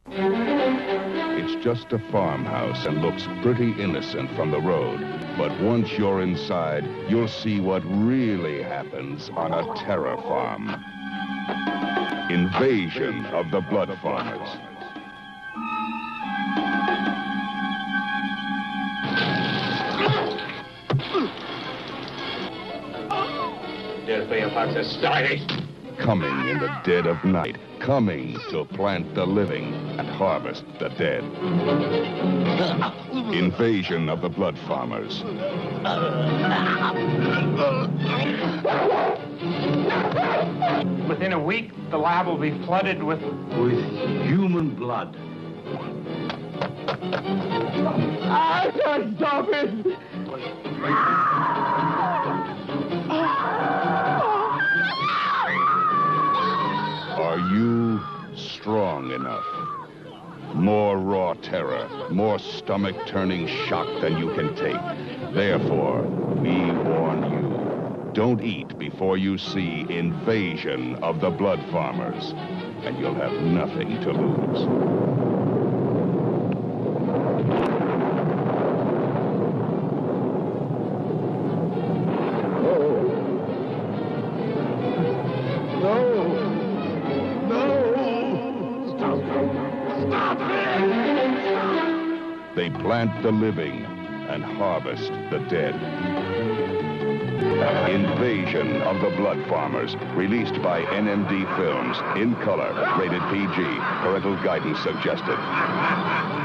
It's just a farmhouse and looks pretty innocent from the road. But once you're inside, you'll see what really happens on a terror farm. Invasion of the Blood Farmers. Coming in the dead of night, coming to plant the living and harvest the dead. Invasion of the Blood Farmers. Within a week, the lab will be flooded with human blood. I can't stop it! Are you strong enough? More raw terror, more stomach-turning shock than you can take. Therefore, we warn you, don't eat before you see Invasion of the Blood Farmers, and you'll have nothing to lose. They plant the living and harvest the dead. Invasion of the Blood Farmers, released by NMD Films, in color, rated PG, parental guidance suggested.